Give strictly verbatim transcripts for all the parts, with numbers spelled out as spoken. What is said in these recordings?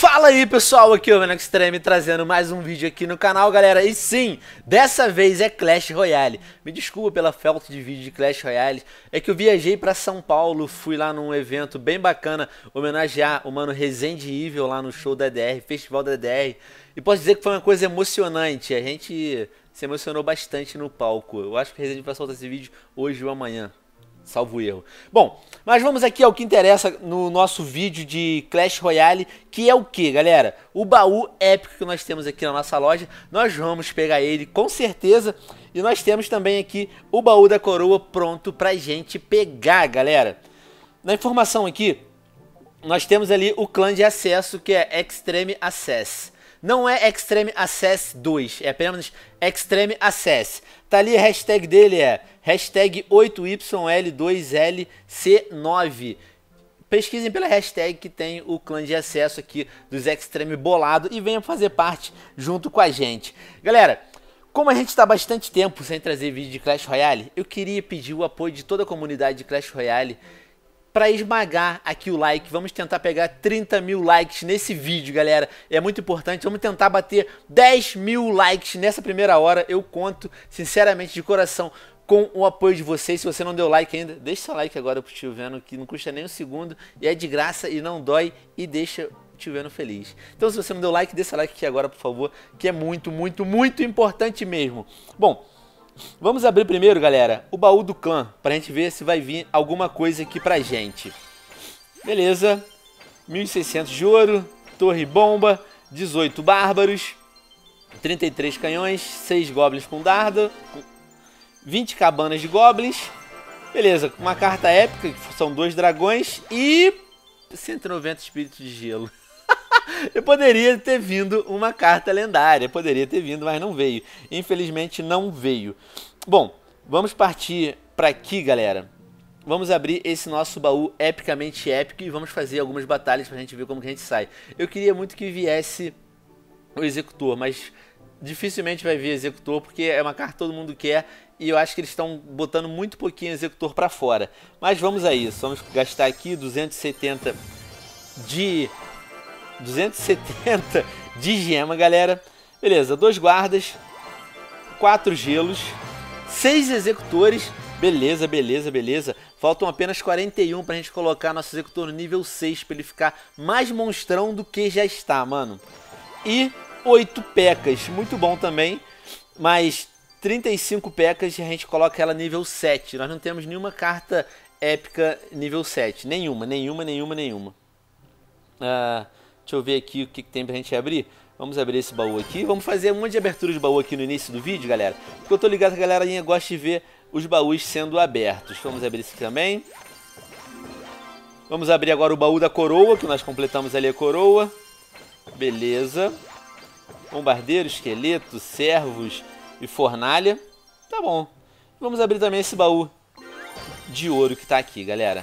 Fala aí pessoal, aqui é o Venom Extreme trazendo mais um vídeo aqui no canal, galera. E sim, dessa vez é Clash Royale. Me desculpa pela falta de vídeo de Clash Royale. É que eu viajei pra São Paulo, fui lá num evento bem bacana homenagear o mano Resident Evil lá no show da D R, Festival da D R. E posso dizer que foi uma coisa emocionante, a gente se emocionou bastante no palco. Eu acho que o Resident Evil vai soltar esse vídeo hoje ou amanhã, salvo erro. Bom, mas vamos aqui ao que interessa no nosso vídeo de Clash Royale, que é o que, galera? O baú épico que nós temos aqui na nossa loja. Nós vamos pegar ele com certeza. E nós temos também aqui o baú da coroa pronto pra gente pegar, galera. Na informação aqui, nós temos ali o clã de acesso, que é Extreme Access. Não é Extreme Access dois, é apenas Extreme Access. Tá ali, a hashtag dele é hashtag oito Y L dois L C nove. Pesquisem pela hashtag que tem o clã de acesso aqui dos Extreme bolado e venham fazer parte junto com a gente. Galera, como a gente está bastante tempo sem trazer vídeo de Clash Royale, eu queria pedir o apoio de toda a comunidade de Clash Royale para esmagar aqui o like. Vamos tentar pegar trinta mil likes nesse vídeo, galera. É muito importante. Vamos tentar bater dez mil likes nessa primeira hora. Eu conto, sinceramente, de coração, com o apoio de vocês. Se você não deu like ainda, deixa seu like agora pro Tio Venom, que não custa nem um segundo. E é de graça e não dói. E deixa o Tio Venom feliz. Então, se você não deu like, deixa like aqui agora, por favor. Que é muito, muito, muito importante mesmo. Bom, vamos abrir primeiro, galera, o baú do clã, pra gente ver se vai vir alguma coisa aqui pra gente. Beleza, mil e seiscentos de ouro, torre bomba, dezoito bárbaros, trinta e três canhões, seis goblins com dardo, vinte cabanas de goblins. Beleza, uma carta épica, que são dois dragões e cento e noventa espíritos de gelo. Eu poderia ter vindo uma carta lendária, poderia ter vindo, mas não veio. Infelizmente não veio. Bom, vamos partir para aqui, galera. Vamos abrir esse nosso baú epicamente épico e vamos fazer algumas batalhas pra gente ver como que a gente sai. Eu queria muito que viesse o executor, mas dificilmente vai vir executor porque é uma carta que todo mundo quer e eu acho que eles estão botando muito pouquinho executor para fora. Mas vamos a isso, vamos gastar aqui duzentos e setenta de... duzentos e setenta de gema, galera. Beleza, dois guardas, quatro gelos, seis executores. Beleza, beleza, beleza. Faltam apenas quarenta e um pra gente colocar nosso executor no nível seis, pra ele ficar mais monstrão do que já está, mano. E oito pecas, muito bom também. Mas trinta e cinco pecas e a gente coloca ela nível sete. Nós não temos nenhuma carta épica nível sete. Nenhuma, nenhuma, nenhuma, nenhuma. Ah... Deixa eu ver aqui o que, que tem pra gente abrir. Vamos abrir esse baú aqui. Vamos fazer um monte de abertura de baú aqui no início do vídeo, galera. Porque eu tô ligado que a galerinha gosta de ver os baús sendo abertos. Vamos abrir esse aqui também. Vamos abrir agora o baú da coroa, que nós completamos ali a coroa. Beleza. Bombardeiro, esqueleto, servos e fornalha. Tá bom. Vamos abrir também esse baú de ouro que tá aqui, galera.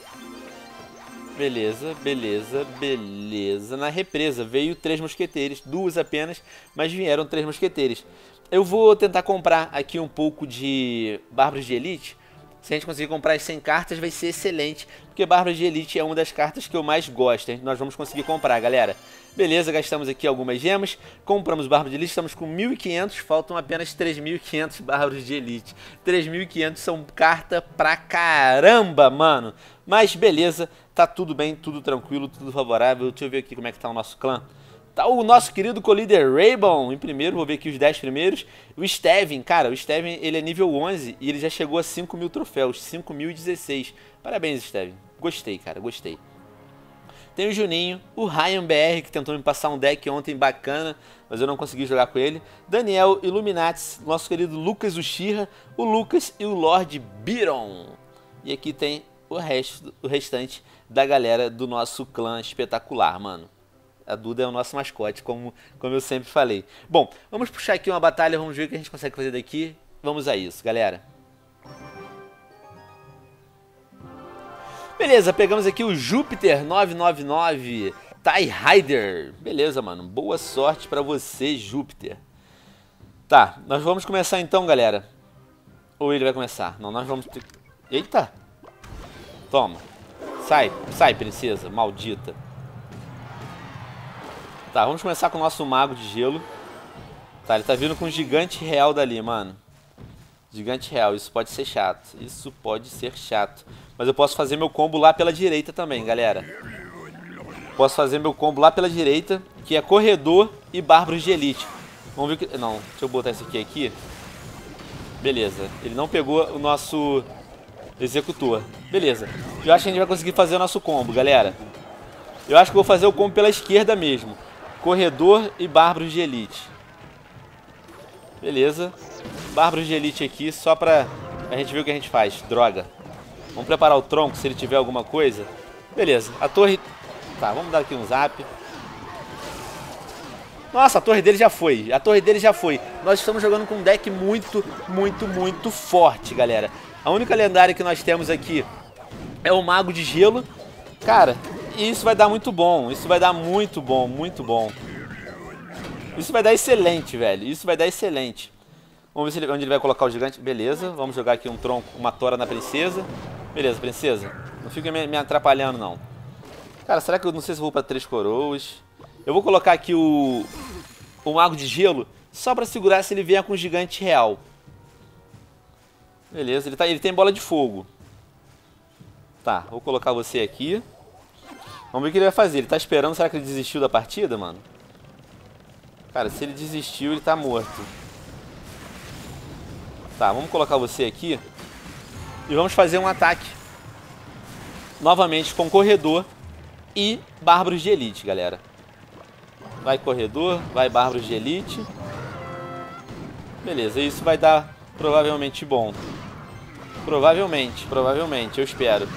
Beleza, beleza, beleza. Na represa veio três mosqueteiros, duas apenas, mas vieram três mosqueteiros. Eu vou tentar comprar aqui um pouco de Bárbaros de Elite. Se a gente conseguir comprar as cem cartas vai ser excelente, porque Bárbaros de Elite é uma das cartas que eu mais gosto. Nós vamos conseguir comprar, galera. Beleza, gastamos aqui algumas gemas, compramos Bárbaros de Elite, estamos com mil e quinhentos, faltam apenas três mil e quinhentos Bárbaros de Elite. três mil e quinhentos são carta pra caramba, mano. Mas beleza, tá tudo bem, tudo tranquilo, tudo favorável. Deixa eu ver aqui como é que tá o nosso clã. Tá o nosso querido co-líder Raybon em primeiro, vou ver aqui os dez primeiros. O Steven, cara, o Steven ele é nível onze e ele já chegou a cinco mil troféus, cinco mil e dezesseis. Parabéns, Steven. Gostei, cara, gostei. Tem o Juninho, o Ryan B R, que tentou me passar um deck ontem bacana, mas eu não consegui jogar com ele. Daniel, Illuminatis, nosso querido Lucas Uchiha, o Lucas e o Lord Byron. E aqui tem o resto, o restante da galera do nosso clã espetacular, mano. A Duda é o nosso mascote, como, como eu sempre falei. Bom, vamos puxar aqui uma batalha, vamos ver o que a gente consegue fazer daqui. Vamos a isso, galera. Beleza, pegamos aqui o Júpiter nove nove nove TIE Rider. Beleza, mano. Boa sorte pra você, Júpiter. Tá, nós vamos começar então, galera. Ou ele vai começar? Não, nós vamos ter... Eita! Toma. Sai, sai, princesa, maldita. Tá, vamos começar com o nosso mago de gelo. Tá, ele tá vindo com um gigante real dali, mano. Gigante real, isso pode ser chato. Isso pode ser chato. Mas eu posso fazer meu combo lá pela direita também, galera. Posso fazer meu combo lá pela direita, que é corredor e bárbaros de elite. Vamos ver que... Não, deixa eu botar esse aqui aqui. Beleza, ele não pegou o nosso executor. Beleza, eu acho que a gente vai conseguir fazer o nosso combo, galera. Eu acho que vou fazer o combo pela esquerda mesmo. Corredor e bárbaros de elite. Beleza. Bárbaros de elite aqui, só pra a gente ver o que a gente faz. Droga. Vamos preparar o tronco, se ele tiver alguma coisa. Beleza, a torre... Tá, vamos dar aqui um zap. Nossa, a torre dele já foi. A torre dele já foi. Nós estamos jogando com um deck muito, muito, muito forte, galera. A única lendária que nós temos aqui é o Mago de Gelo. Cara, isso vai dar muito bom. Isso vai dar muito bom, muito bom. Isso vai dar excelente, velho. Isso vai dar excelente. Vamos ver se ele, onde ele vai colocar o gigante. Beleza, vamos jogar aqui um tronco, uma tora na princesa. Beleza, princesa. Não fica me, me atrapalhando, não. Cara, será que eu não sei se eu vou pra três coroas? Eu vou colocar aqui o, o Mago de Gelo só pra segurar se ele vier com o gigante real. Beleza, ele, tá, ele tem bola de fogo. Tá, vou colocar você aqui. Vamos ver o que ele vai fazer. Ele tá esperando, será que ele desistiu da partida, mano? Cara, se ele desistiu, ele tá morto. Tá, vamos colocar você aqui. E vamos fazer um ataque. Novamente com corredor e bárbaros de elite, galera. Vai corredor, vai bárbaros de elite. Beleza, isso vai dar provavelmente bom. Provavelmente, provavelmente, eu espero.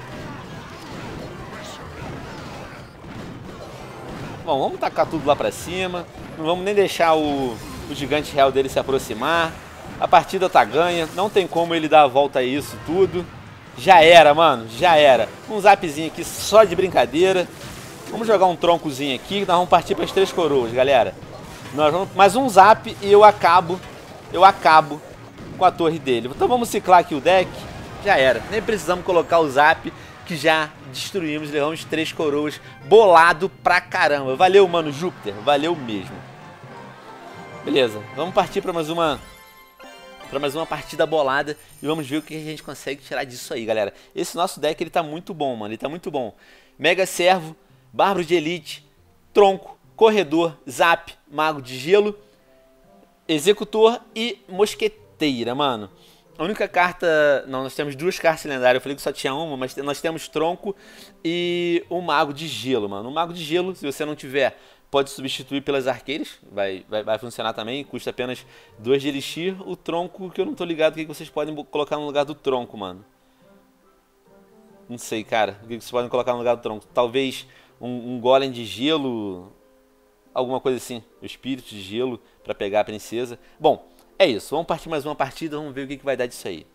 Bom, vamos tacar tudo lá pra cima. Não vamos nem deixar o, o gigante real dele se aproximar. A partida tá ganha, não tem como ele dar a volta a isso tudo. Já era, mano, já era. Um zapzinho aqui só de brincadeira. Vamos jogar um troncozinho aqui, nós vamos partir para as três coroas, galera. Nós vamos... Mais um zap e eu acabo, eu acabo com a torre dele. Então vamos ciclar aqui o deck. Já era, nem precisamos colocar o zap, que já destruímos, levamos três coroas, bolado pra caramba. Valeu, mano, Júpiter, valeu mesmo. Beleza, vamos partir para mais uma... para mais uma partida bolada e vamos ver o que a gente consegue tirar disso aí, galera. Esse nosso deck, ele tá muito bom, mano, ele tá muito bom. Mega Servo, Bárbaro de Elite, Tronco, Corredor, Zap, Mago de Gelo, Executor e Mosqueteira, mano. A única carta... Não, nós temos duas cartas lendárias, eu falei que só tinha uma, mas nós temos Tronco e o Mago de Gelo, mano. O Mago de Gelo, se você não tiver... pode substituir pelas arqueiras, vai, vai, vai funcionar também, custa apenas dois de elixir. O tronco, que eu não tô ligado o que vocês podem colocar no lugar do tronco, mano. Não sei, cara, o que vocês podem colocar no lugar do tronco. Talvez um, um golem de gelo, alguma coisa assim, o espírito de gelo pra pegar a princesa. Bom, é isso, vamos partir mais uma partida, vamos ver o que, que vai dar disso aí.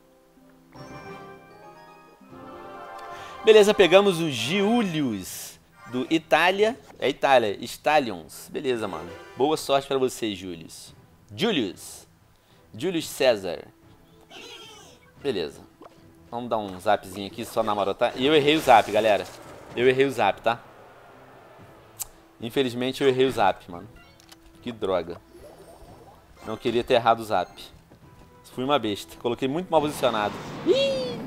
Beleza, pegamos o Giulius do Itália, é Itália, Stallions. Beleza, mano. Boa sorte pra você, Julius. Julius. Julius César. Beleza. Vamos dar um zapzinho aqui só na marota. E eu errei o zap, galera. Eu errei o zap, tá? Infelizmente eu errei o zap, mano. Que droga. Não queria ter errado o zap. Fui uma besta. Coloquei muito mal posicionado. Ih!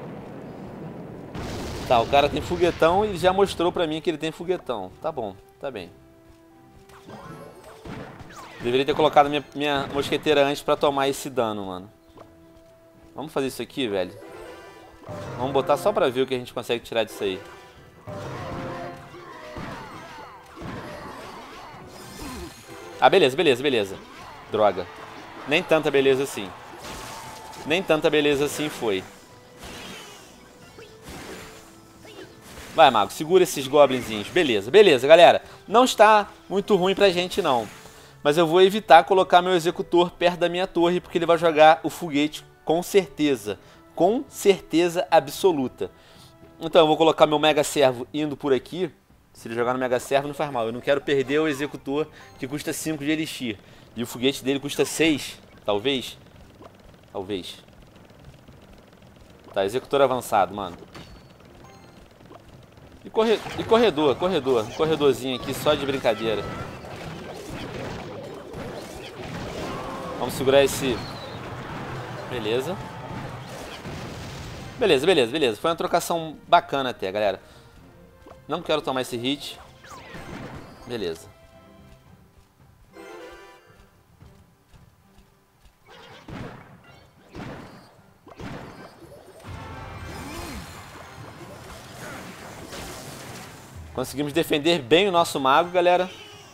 Tá, o cara tem foguetão e já mostrou pra mim que ele tem foguetão. Tá bom, tá bem. Deveria ter colocado minha, minha mosqueteira antes pra tomar esse dano, mano. Vamos fazer isso aqui, velho. Vamos botar só pra ver o que a gente consegue tirar disso aí. Ah, beleza, beleza, beleza. Droga. Nem tanta beleza assim. Nem tanta beleza assim foi. Vai, mago, segura esses goblinzinhos. Beleza, beleza, galera. Não está muito ruim pra gente, não. Mas eu vou evitar colocar meu executor perto da minha torre, porque ele vai jogar o foguete com certeza. Com certeza absoluta. Então eu vou colocar meu Mega Servo indo por aqui. Se ele jogar no Mega Servo não faz mal. Eu não quero perder o executor, que custa cinco de elixir. E o foguete dele custa seis, talvez. Talvez. Tá, executor avançado, mano. E, corre... e corredor, corredor. Um corredorzinho aqui só de brincadeira. Vamos segurar esse... Beleza. Beleza, beleza, beleza. Foi uma trocação bacana até, galera. Não quero tomar esse hit. Beleza. Conseguimos defender bem o nosso mago, galera.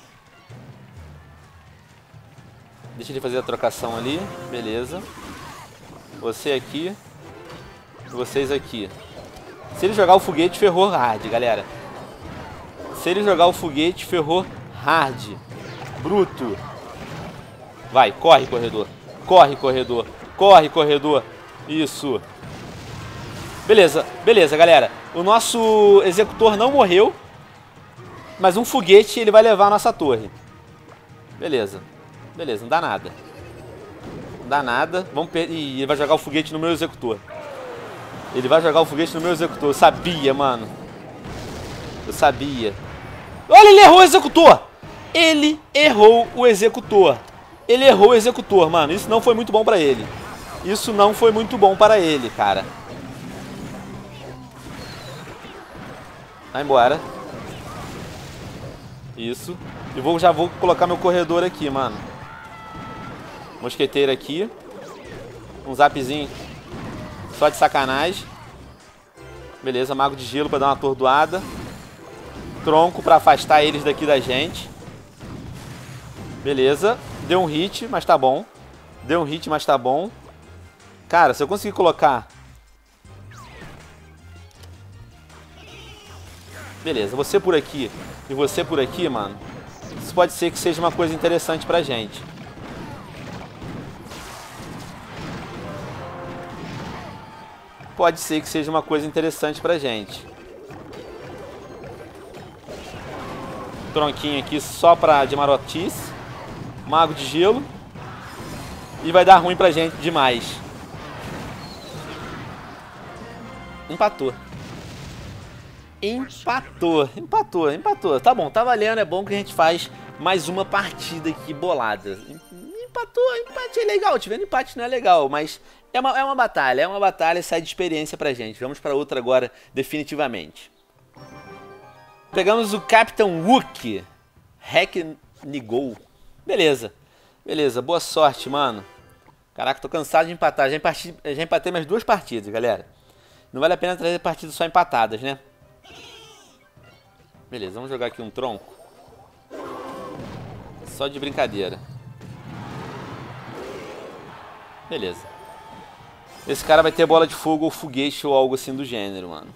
Deixa ele fazer a trocação ali. Beleza. Você aqui. Vocês aqui. Se ele jogar o foguete, ferrou hard, galera. Se ele jogar o foguete, ferrou hard. Bruto. Vai, corre, corredor. Corre, corredor. Corre, corredor. Isso. Beleza, beleza, galera. O nosso executor não morreu. Mas um foguete ele vai levar a nossa torre. Beleza. Beleza, não dá nada. Não dá nada. Vamos per... Ih, ele vai jogar o foguete no meu executor. Ele vai jogar o foguete no meu executor. Eu sabia, mano. Eu sabia. Olha, ele errou o executor. Ele errou o executor. Ele errou o executor, mano. Isso não foi muito bom pra ele. Isso não foi muito bom para ele, cara. Vai embora. Isso. E vou, já vou colocar meu corredor aqui, mano. Mosqueteiro aqui. Um zapzinho só de sacanagem. Beleza, mago de gelo pra dar uma atordoada. Tronco pra afastar eles daqui da gente. Beleza. Deu um hit, mas tá bom. Deu um hit, mas tá bom. Cara, se eu conseguir colocar... Beleza, você por aqui e você por aqui, mano. Isso pode ser que seja uma coisa interessante pra gente. Pode ser que seja uma coisa interessante pra gente. Tronquinho aqui só pra de marotice. Mago de gelo. E vai dar ruim pra gente demais. Empatou. Empatou, empatou, empatou. Tá bom, tá valendo, é bom que a gente faz mais uma partida aqui bolada. Empatou, empate é legal, tivendo empate não é legal, mas é uma, é uma batalha, é uma batalha e sai de experiência pra gente. Vamos pra outra agora, definitivamente. Pegamos o Capitão Wook. Hack Nigol. Beleza, beleza, boa sorte, mano. Caraca, tô cansado de empatar, já, empati, já empatei mais duas partidas, galera. Não vale a pena trazer partidas só empatadas, né? Beleza, vamos jogar aqui um tronco. Só de brincadeira. Beleza. Esse cara vai ter bola de fogo ou foguete ou algo assim do gênero, mano.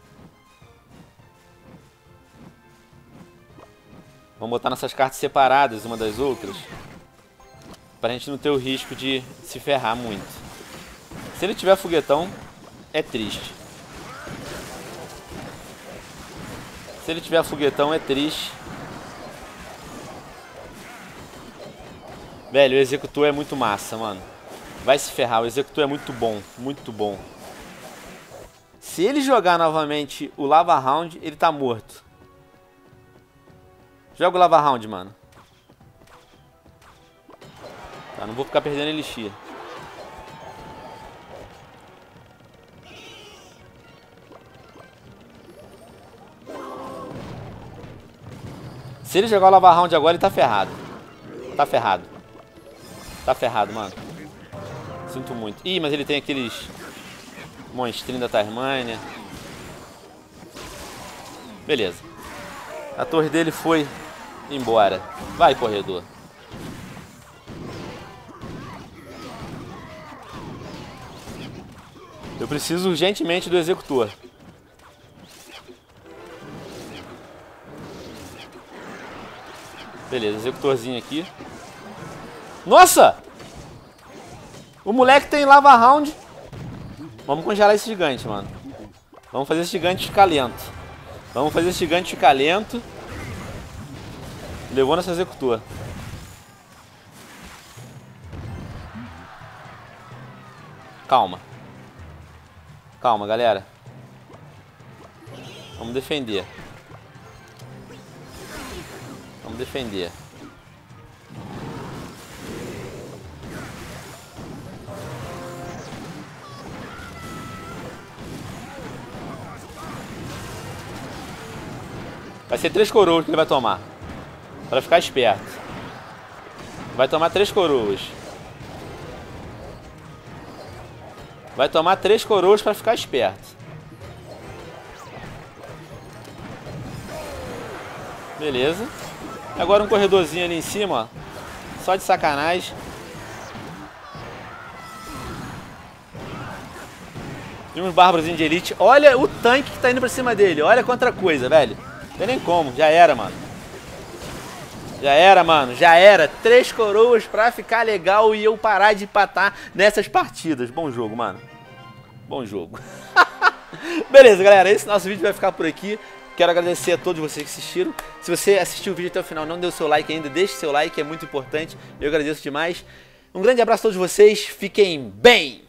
Vamos botar nossas cartas separadas uma das outras. Pra gente não ter o risco de se ferrar muito. Se ele tiver foguetão, é triste. Se ele tiver foguetão, é triste. Velho, o executor é muito massa, mano. Vai se ferrar, o executor é muito bom. Muito bom. Se ele jogar novamente o Lava Round, ele tá morto. Joga o Lava Round, mano. Tá, não vou ficar perdendo elixir. Se ele jogar o Lava Round agora, ele tá ferrado. Tá ferrado. Tá ferrado, mano. Sinto muito. Ih, mas ele tem aqueles monstrinhos da Tasmânia. Beleza. A torre dele foi embora. Vai, corredor. Eu preciso urgentemente do executor. Beleza, executorzinho aqui. Nossa! O moleque tem lava round. Vamos congelar esse gigante, mano. Vamos fazer esse gigante ficar lento. Vamos fazer esse gigante ficar lento. Levou nosso executor. Calma. Calma, galera. Vamos defender. Vamos defender. Vai ser três coroas que ele vai tomar. Pra ficar esperto. Vai tomar três coroas. Vai tomar três coroas pra ficar esperto. Beleza. Agora um corredorzinho ali em cima, ó. Só de sacanagem. E uns bárbaros de elite. Olha o tanque que tá indo pra cima dele. Olha quanta coisa, velho. Não tem nem como. Já era, mano. Já era, mano. Já era. Três coroas pra ficar legal e eu parar de empatar nessas partidas. Bom jogo, mano. Bom jogo. Beleza, galera. Esse nosso vídeo vai ficar por aqui. Quero agradecer a todos vocês que assistiram. Se você assistiu o vídeo até o final, não deu seu like ainda, deixe seu like, é muito importante. Eu agradeço demais. Um grande abraço a todos vocês. Fiquem bem!